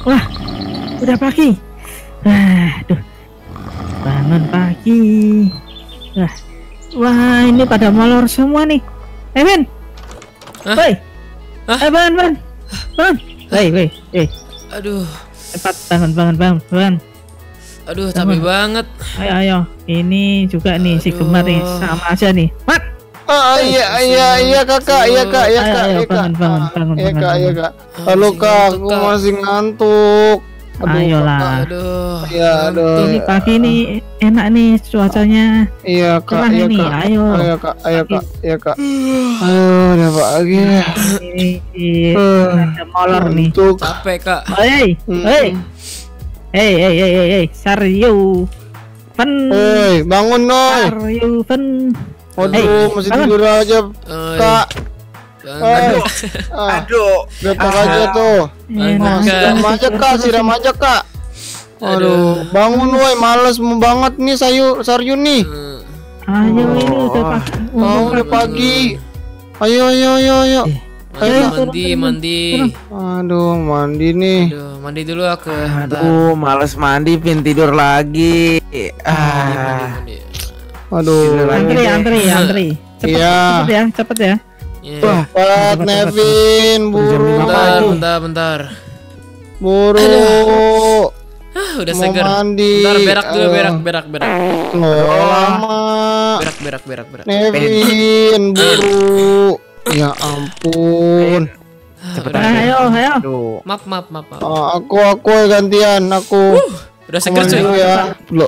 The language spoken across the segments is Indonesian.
Wah, udah pagi. Aduh, bangun pagi. Wah, wah ini pada molor semua nih. Ben, Hah? woi, Hah? bangun, woi, Aduh, cepat bangun. aduh, capek banget. Ayo, ini juga nih si Gemar nih, sama aja nih. Mat, Iya kakak, iya kak, ayo, bangun. iya kak. Halo kak, aku masih ngantuk. Ayolah. Aduh, Iya, aduh. Ini pagi nih enak nih cuacanya. Iya kak, Cerah iya ini, kak. ayo. Ayo kak. Ayo, udah pagi. Ini ada molor nih. Ngantuk. capek kak. Hey, Saryu, Fen, Bangun Noy. Saryu, Fen. Waduh, masih bangun. tidur aja Oi, kak. bangun. Aduh, betok aja tuh. Bangun, Kak. Siram aja kak. Aduh, bangun woi, males banget nih Saryu nih. Ayo ini udah pagi. Udah pagi. Ayo. Ayo, mandi. Aduh, mandi nih. Aduh, mandi dulu aku. Aduh, males mandi, pin tidur lagi. Mandi. Aduh. Antri. Cepet ya. Iya. Cepat Nevin, buru. Bentar. Buru. Udah Mau seger. mandi. Bentar, berak dulu, berak. Lama. Berak. Nevin, buru. Ya ampun. Ayo. Aduh. Maaf. Aku gantian aku. Udah seger cuy. Dulu ya. Loh.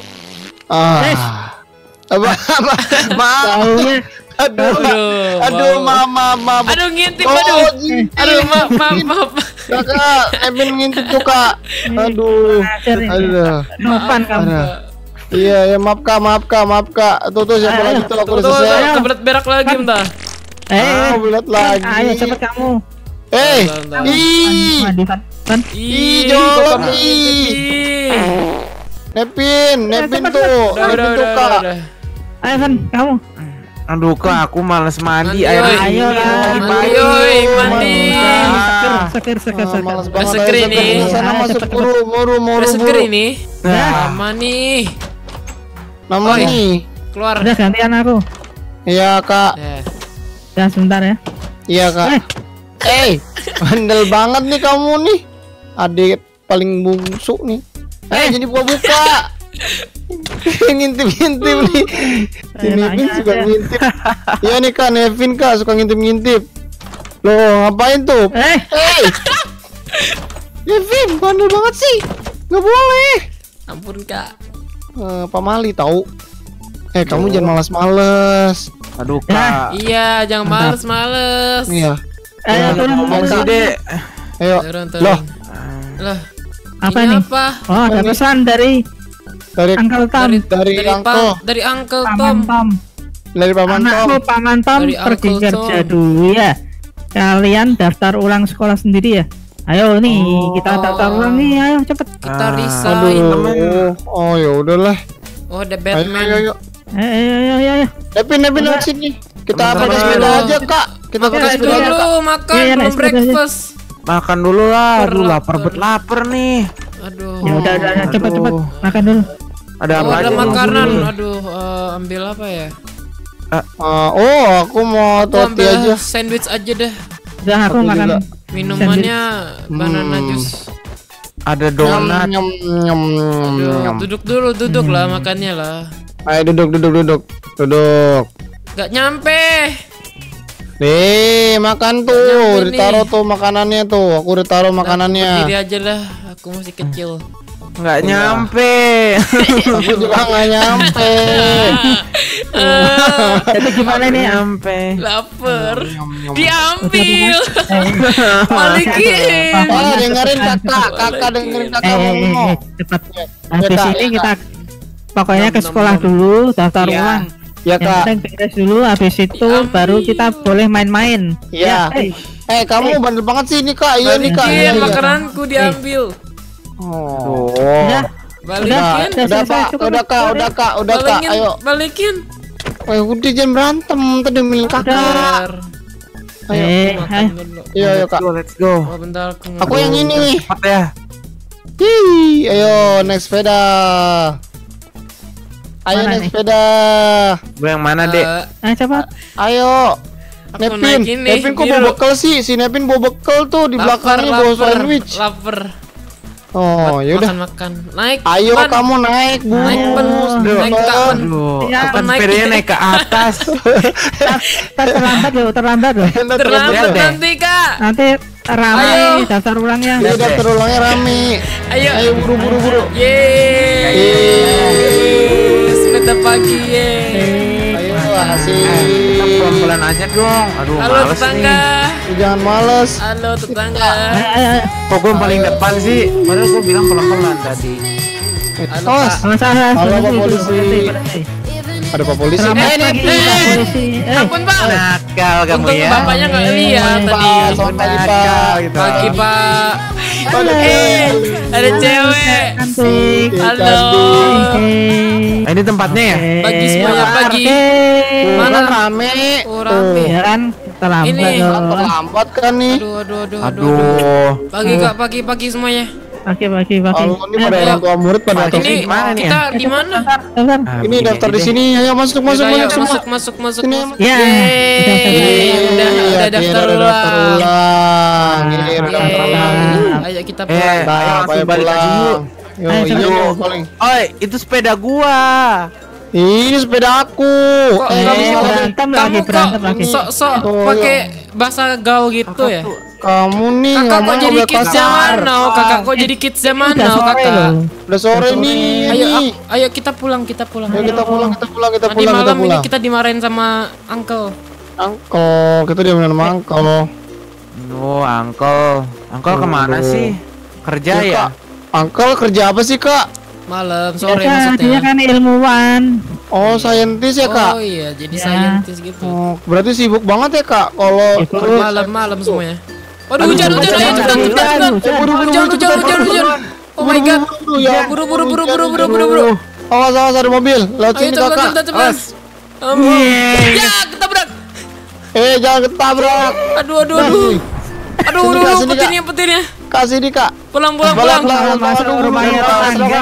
Maaf. Aduh, maaf. Aduh, ngintip, Oh, aduh, maaf. Kakak, Nevin ngintip tuh kak. Aduh. Nopan kamu. Iya, maaf kak. Tuh siapa lagi tuh, aku udah Tuh, selesai. kebelet berak lagi bentar. Bulat lagi. Ayo cepet kamu. Bentar. Mandi, Van. Jolok, kok Nevin cepet, tuh. Nevin tuh kak. udah. Ayo Van, kamu. Aduh, kak, aku males mandi. Mandi, Ayo lah. mandi. Seger. Males Udah banget. seger Ayo, ini. Sana masuk Cepet. buru. Udah seger ini. Nah. Lama nih. Nama Oh, iya. nih. Keluar. Udah gantian aku. Iya kak. Ya sebentar ya. Iya kak. Bandel banget nih kamu nih. Adik paling bungsu nih. Jadi buka. Ngintip nih. Si Nevin suka ngintip. Iya nih kak, Nevin kak suka ngintip. Loh, ngapain tuh? Nevin, bandel banget sih. Nggak boleh. Ampun kak. Pamali tahu. Kamu jangan malas-males. Aduh, kak. Iya, jangan males. Iya. Ayo turun. Ngomong sih, Dek. Ayo. Turun. Loh, Lah. Apa ini nih? apa? Oh, ada pesan dari dari Uncle Tom. dari Uncle. Dari Uncle Paman Tom. Tom. Dari Paman Tom. Anakku Paman Tom Dari pergi Uncle kerja Tom. dulu ya. Kalian daftar ulang sekolah sendiri ya. Ayo nih, kita daftar ulang nih. Ayo cepet. Kita resign. Oh ya udahlah. Oh, ada Ayo. Batman. Ayo. Nevin lewat sini. Kita pakai sepeda aja kak. Kita pakai Makan sepeda aja kak. dulu, makan Iya, belum naik sepeda aja. breakfast. Makan dulu lah. Aduh, Lapar. lapar nih. Aduh. Ya udah cepet Aduh. makan dulu. Ada Oh, apa ada aja? makanan. Nih? Aduh, ambil apa ya? Aku mau Aku toti ambil aja. sandwich aja deh. Udah aku Aku makan. juga. Minumannya banana juice. Ada donat. Nyam. Aduh, duduk lah makannya lah. Ayo duduk. Gak nyampe. Nih makan tuh. nyampe nih. Ditaruh tuh makanannya tuh. Aku udah taruh makanannya. Berdiri aja lah. Aku masih kecil. Nggak nyampe. Aku juga nggak nyampe. Jadi gimana nih? Nyampe. Lapar. Diambil. Balikin. Dengerin kakak dengerin kakak ngomong. Cepet. Habis ini kita pokoknya ke sekolah dulu, daftar Iya. ulang. Ya Yang kak. penting beres dulu, habis itu Diambil. baru kita boleh main-main. Iya. Kamu bandel banget sih ini kak. Iya nih kak. Balikin makananku diambil. Oh. Balikin. Udah pak. Udah kak. Balikin. Ayo. Balikin. Udah jangan berantem. Tadi milih kakak. Bentar. Ayo. Makan dulu. Iya kak. Let's go. Oh, bentar aku Aku yang ini nih. Cepat ya. Hi, ayo naik sepeda. Ayo Mana naik nih? sepeda. Gue yang mana, Dek? Cepat. Ayo. Aku Nepin, naik ini, Nepin kok biru. bawa bekal sih? Si Nepin bawa bekal tuh di belakangnya bawa sandwich. Lapar. Oh, yaudah. Makan. Naik. Ayo Pan. kamu naik, Bu. Naik pen. Naik kapan? Aduh, Ya, kapan naik sepedanya ya. naik ke atas? Terlambat loh, terlambat loh. Terlambat deh. nanti kak. Nanti Ayo. ramai daftar ulangnya. Iya, daftar ulangnya rame. Ayo. Ayo buru. Yeay. Sepeda pagi yeay. Ayo, Kita asik. pelan-pelan aja dong. Aduh, Halo males tetangga. nih. Jangan males. Halo tetangga. Ayo. Kok gue paling depan sih? Padahal gue bilang pelan-pelan tadi. Halo, Awas, Masalah. Halo, Pak Polisi. Iya. ada Pak Polisi. Selamat pagi, Pak Polisi. Ampun pak. Nakal kamu Untung ya. bapaknya nggak lihat tadi. Pak, selamat pagi, Pak. Nakal gitu. Pagi pak. Halo. Ada cewek. Cantik. Halo. Nah, ini tempatnya ya? Pagi semuanya pagi. Mana Mana? rame? Oh, rame. Ya kan, terlambat Ini. loh. Terlambat kan nih. Aduh. Aduh. Pagi kak, pagi semuanya. Pagi. Kalau ini pada orang tua murid pada Pagi. atas. Ini gimana nih kita di mana? Daftar. Ah, Ini begini daftar aja di deh. sini. Ayo masuk Yaudah, ayo, semua. masuk. Sini. Ya. Yeay, udah Iya, daftar udah daftar ulang. ulang. Ini udah daftar ulang. Ayo kita Eh, pulang. ayo langsung balik aja yuk. Yo, Ayo, yo, yuk. paling. Oi, itu sepeda gua. Ini sepeda aku. Kok berantem lagi. sok Oh, pakai bahasa gaul gitu ya? Kamu nih Kakak kok ngomong jadi udah kids kasar. zaman now? Kakak kok jadi kids zaman Udah now, sore kakak? loh. Udah sore nih. Ayo kita pulang. Ayo kita pulang. Nanti malam ini kita dimarahin sama uncle. Angkol, kita dia sama angkol. Oh, Angkol kemana Aduh. sih? Kerja Ya, ya? Kak. Angkol kerja apa sih, Kak? Malam, sore Biasa, dia maksudnya. kan ilmuwan. Oh, saintis ya, Kak? Oh iya, jadi Ya. scientist gitu. Oh, berarti sibuk banget ya, Kak? Kalau Itu Malam semuanya. Waduh, Aduh, hujan, ayo hujan, cepetan. hujan. Hujan. Oh my god. ya. Buru. Awas, ada mobil. Lewat Ayo sini, Kakak. cepetan. Awas. Ya, ketabrak. Jangan ketabrak. Aduh. Sini, Kak, sini, Kak. Petirnya. Kasih nih, Kak. Pulang. masuk rumahnya tetangga.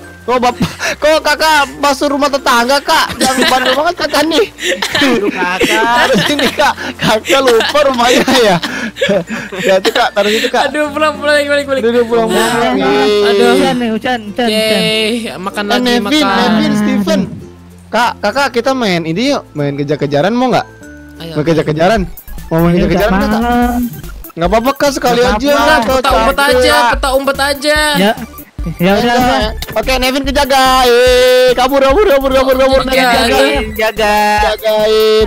Kok kakak masuk rumah tetangga, Kak? Jangan bandel banget kakak nih. Kakak. Taruh sini, Kak. Kakak lupa rumahnya ya. Ya tuh, Kak, taruh situ, Kak. Aduh, pulang, balik. Udah pulang. Aduh. Hujan. Yeay, makan lagi, Nevin, makan. Steven. Kak, kakak kita main ini yuk, main kejar-kejaran mau nggak? Ayo. Mau kejar-kejaran? Mau main Ya, udah kejar-kejaran nggak, Kak? malam. Nggak apa-apa, Kak, sekali Nggak aja. apa-apa. Kak, Peta umpet aja. Ya udah. Oke, Nevin kejaga. Kabur. Jaga. Jaga.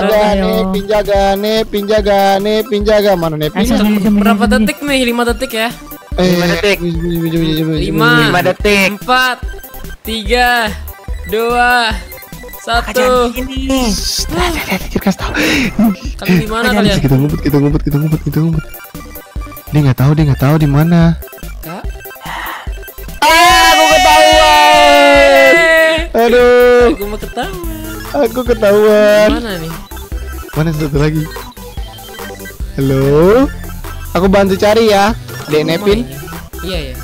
Nevin jaga. Mana Nevin? Berapa detik nih? 5 detik ya. 5 detik. 5 5 detik. 4 3 2 1. Kalian di mana kalian? Kita ngumpet. Dia nggak tahu di mana. Kak? Aku ketahuan. Aduh, Aku mau ketawa. aku ketahuan. Mana nih? Mana satu lagi? Halo, aku bantu cari ya, Dek Nevin. Iya ya.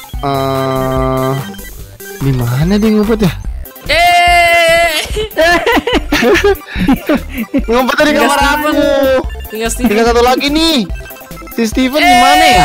Di mana dia ngumpet ya? Ngumpet di Tinggal kamar Steven. aku. Tinggal Steven. Tinggal satu lagi nih. Si Steven di mana ya?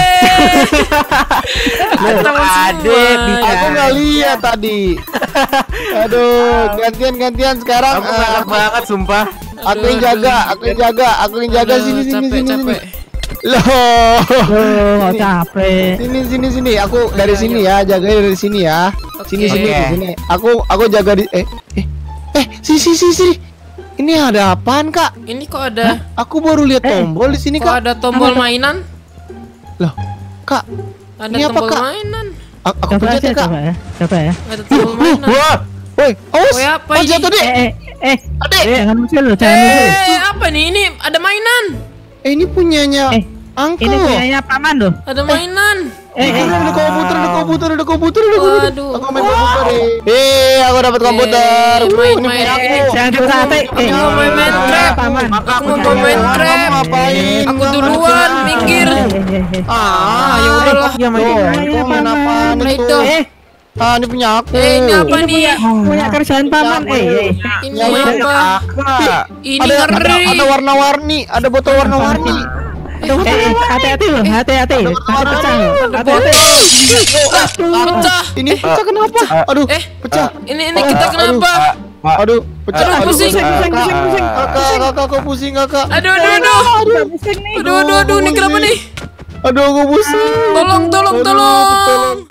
Ketahuan Adek, semua. Aku nggak lihat tadi. Aduh, gantian sekarang. Aku galak banget sumpah. Aku yang jaga. Sini. Capek. Loh. Oh, capek. Sini. Aku dari sini ya, jaganya dari sini ya. Sini. Aku jaga di sini. Ini ada apaan, Kak? Ini kok ada Aku baru lihat tombol di sini, kok Kak. ada tombol mainan? Loh, Kak. Ada Ini apa, tombol Kak? mainan. Aku Coba pencet aja, ya, Kak. coba ya. Ada tombol mainan. Wah, woi, awas. Woi, apa ini? Jatuh, Dek. Adek. Jangan muncul loh, jangan muncul. Apa nih? Ini ada mainan. Ini punyanya Ini Uncle. punyanya paman loh. Ada mainan. Ada komputer. Waduh. Aku main komputer. Aku aku dapat komputer. main Ini punya aku. Jangan dikate. Aku mau main Minecraft. Paman. Aku mau main Minecraft. Ngapain? Aku duluan, minggir. Ya udahlah. Ya main. Kau main apaan Nah, itu? itu. Ini punya aku. Ini apa nih? Punya kerjaan paman. Ini Ya, apa? Ini Ada ngeri. warna-warni, ada botol warna-warni. Hati-hati loh, hati-hati. Nanti pecah loh. Hati-hati. Pecah. Ini pecah kenapa? Aduh, pecah. Ini kita kenapa? Aduh, pecah. Aduh, pusing. Kakak, aku pusing kakak. Aduh. Ini kenapa nih? Aduh, aku pusing. Tolong.